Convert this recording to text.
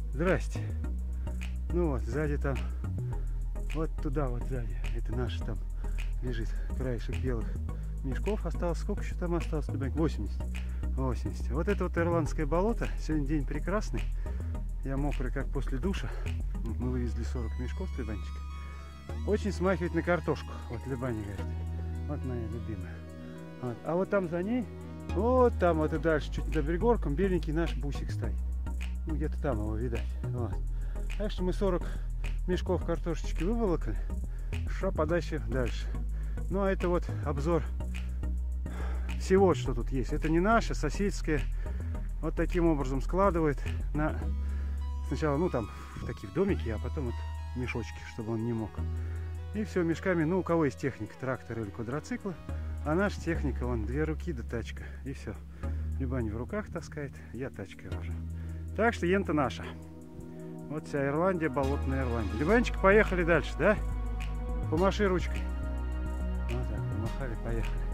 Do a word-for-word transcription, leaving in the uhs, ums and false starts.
Здрасте. Ну вот, сзади там, вот туда вот сзади, это наш там лежит краешек белых мешков. Осталось, сколько еще там осталось, Любанька? восемьдесят. восемьдесят. Вот это вот ирландское болото. Сегодня день прекрасный. Я мокрый, как после душа. Мы вывезли сорок мешков с Любанчиком. Очень смахивает на картошку. Вот Любаня говорит. Вот моя любимая. Вот. А вот там за ней, вот там вот и дальше, чуть за пригорком, беленький наш бусик стоит. Ну, где-то там его видать. Вот. Так что мы сорок мешков картошечки выволокли. Ша подальше дальше. Ну, а это вот обзор всего, что тут есть. Это не наше, соседское. Вот таким образом складывает на... Сначала, ну, там, в такие домики, а потом вот мешочки, чтобы он не мог. И все мешками, ну, у кого есть техника, трактор или квадроциклы. А наша техника, вон, две руки да тачка. И все. Любаня в руках таскает, я тачкой вожу. Так что ента наша. Вот вся Ирландия, болотная Ирландия. Любанчик, поехали дальше, да? Помаши ручкой. Вот так, помахали, поехали.